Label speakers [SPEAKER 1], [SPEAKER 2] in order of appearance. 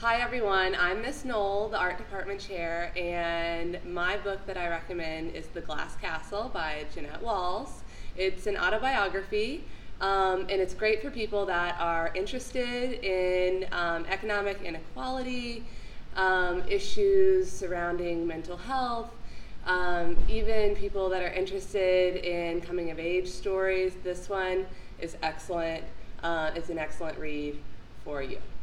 [SPEAKER 1] Hi everyone, I'm Miss Noel, the art department chair, and my book that I recommend is The Glass Castle by Jeanne. It's an autobiography, and it's great for people that are interested in economic inequality, issues surrounding mental health, even people that are interested in coming of age stories. This one is excellent. It's an excellent read for you.